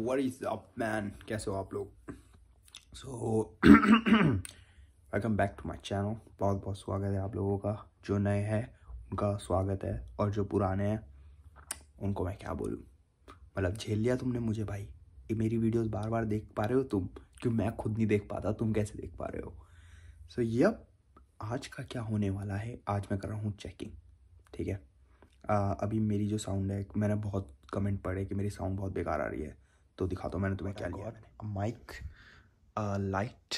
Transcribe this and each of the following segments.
What is up man, कैसे हो आप लोग? So welcome back to my channel. बहुत बहुत स्वागत है आप लोगों का। जो नए हैं उनका स्वागत है, और जो पुराने हैं उनको मैं क्या बोलूँ। मतलब झेल लिया तुमने मुझे भाई। ये मेरी वीडियोस बार बार देख पा रहे हो तुम, क्यों मैं खुद नहीं देख पाता, तुम कैसे देख पा रहे हो? सो यप, आज का क्या होने वाला है, आज मैं कर रहा हूँ चेकिंग। ठीक है, अभी मेरी जो साउंड है, मैंने बहुत कमेंट पढ़े कि मेरी साउंड बहुत बेकार आ रही है, तो दिखाता हूँ मैंने तुम्हें क्या लिया। मैंने माइक, लाइट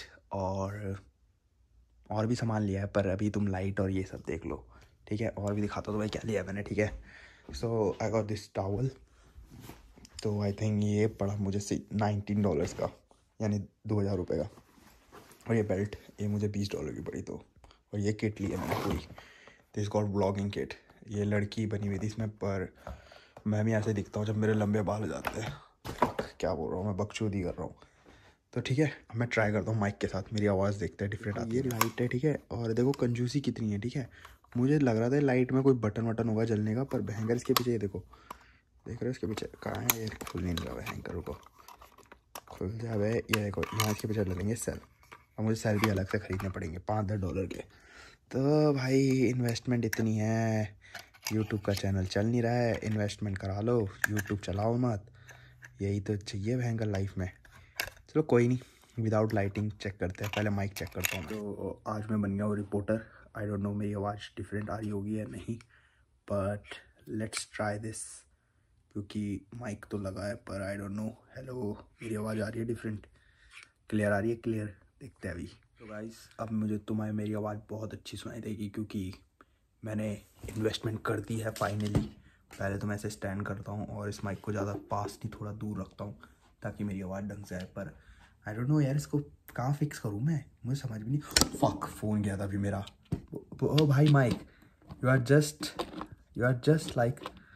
और भी सामान लिया है, पर अभी तुम लाइट और ये सब देख लो। ठीक है, और भी दिखाता हूँ तुम्हें क्या लिया है मैंने। ठीक है, so I got this towel. तो आई थिंक ये पड़ा मुझे $19 का, यानी 2000 रुपये का। और ये बेल्ट, ये मुझे $20 की पड़ी। तो और ये किट ली है मैंने पूरी, दिस गॉट ब्लॉगिंग किट। ये लड़की बनी हुई थी इसमें, पर मैं भी ऐसे दिखता हूँ जब मेरे लंबे बाल हो जाते हैं। क्या बोल रहा हूँ मैं, बकचोदी कर रहा हूँ। तो ठीक है, अब मैं ट्राई करता हूँ माइक के साथ, मेरी आवाज़ देखते हैं डिफरेंट आती है। ये लाइट है, ठीक है, और देखो कंजूसी कितनी है। ठीक है, मुझे लग रहा था लाइट में कोई बटन वटन होगा जलने का, पर भयंकर इसके पीछे ये देखो, देख रहे हो इसके पीछे कहाँ है? ये खुल नहीं रहा भयंकर, रुको खुल जाए। ये देखो, यहाँ इसके पीछे लगेंगे सेल, और मुझे सेल भी अलग से ख़रीदने पड़ेंगे $5-10 के। तो भाई इन्वेस्टमेंट इतनी है, यूट्यूब का चैनल चल नहीं रहा है, इन्वेस्टमेंट करा लो, यूट्यूब चलाओ मत, यही तो चाहिए भयंकर लाइफ में। चलो कोई नहीं, विदाउट लाइटिंग चेक करते हैं, पहले माइक चेक करता हूँ। तो आज मैं बन गया हूँ रिपोर्टर। आई डोंट नो मेरी आवाज़ डिफरेंट आ रही होगी या नहीं, बट लेट्स ट्राई दिस, क्योंकि माइक तो लगा है, पर आई डोंट नो। हेलो, मेरी आवाज़ आ रही है डिफरेंट, क्लियर आ रही है? क्लियर, देखते हैं अभी। तो गाइस, अब मुझे तुम्हें मेरी आवाज़ बहुत अच्छी सुनाई देगी, क्योंकि मैंने इन्वेस्टमेंट कर दी है फाइनली। पहले तो मैं ऐसे स्टैंड करता हूँ और इस माइक को ज़्यादा पास नहीं, थोड़ा दूर रखता हूँ ताकि मेरी आवाज़ ढंग से आए। पर आई डोंट नो यार, इसको कहाँ फिक्स करूँ मैं, मुझे समझ भी नहीं। फक, फ़ोन गया था अभी मेरा। ओ भाई mic, you are just like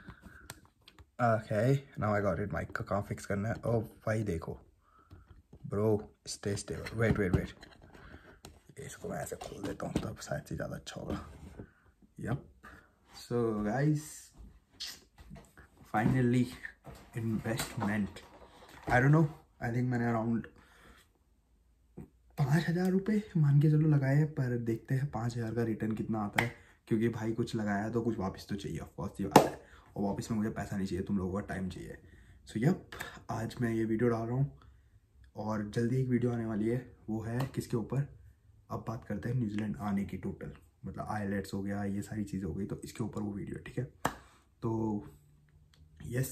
okay, now I got it. Mic का कहाँ फिक्स करना है? ओ भाई देखो ब्रो, स्टे स्टेबल, वेट, इसको मैं ऐसे खोल देता हूँ, तब शायद से ज़्यादा अच्छा होगा। Yup, so guys, finally investment, I don't know, I think मैंने अराउंड 5000 रुपये मान के चलो लगाए हैं, पर देखते हैं 5000 का रिटर्न कितना आता है, क्योंकि भाई कुछ लगाया है तो कुछ वापस तो चाहिए, ऑफकोर्स ये बात है। और वापस में मुझे पैसा नहीं चाहिए, तुम लोगों का टाइम चाहिए। सो यप, आज मैं ये वीडियो डाल रहा हूँ, और जल्दी एक वीडियो आने वाली है। वो है किसके ऊपर? अब बात करते हैं न्यूजीलैंड आने की, टोटल मतलब आईलेट्स हो गया, ये सारी चीज़ें हो गई, तो इसके ऊपर वो वीडियो। ठीक है, तो यस,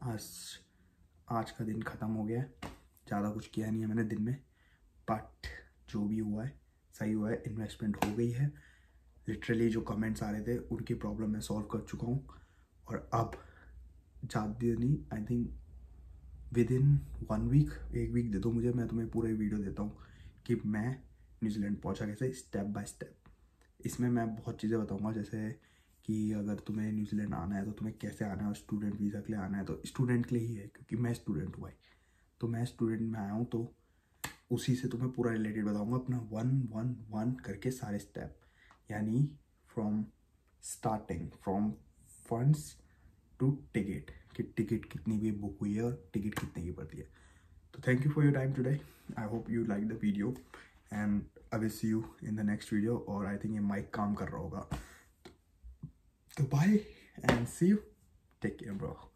आज का दिन ख़त्म हो गया है। ज़्यादा कुछ किया नहीं है मैंने दिन में, बट जो भी हुआ है सही हुआ है, इन्वेस्टमेंट हो गई है। लिटरली जो कमेंट्स आ रहे थे उनकी प्रॉब्लम मैं सॉल्व कर चुका हूँ, और अब ज़्यादा नहीं, I think within 1 week, 1 week दे दो मुझे, मैं तुम्हें पूरा वीडियो देता हूँ कि मैं न्यूजीलैंड पहुँचा कैसे, स्टेप बाय स्टेप। इसमें मैं बहुत चीज़ें बताऊँगा, जैसे कि अगर तुम्हें न्यूजीलैंड आना है तो तुम्हें कैसे आना है, और स्टूडेंट वीज़ा के लिए आना है तो स्टूडेंट के लिए ही है, क्योंकि मैं स्टूडेंट हुआ है, तो मैं स्टूडेंट में आया हूँ, तो उसी से तुम्हें पूरा रिलेटेड बताऊँगा, अपना 1-1-1 करके सारे स्टेप, यानी from starting, from funds to ticket, कि टिकट कितनी भी बुक हुई है और टिकट कितने की पड़ती है। तो thank you for your time today, I hope you like the video, and I will see you in the next video. और आई थिंक ये माइक काम कर रहा होगा, तो bye and see you, take care bro.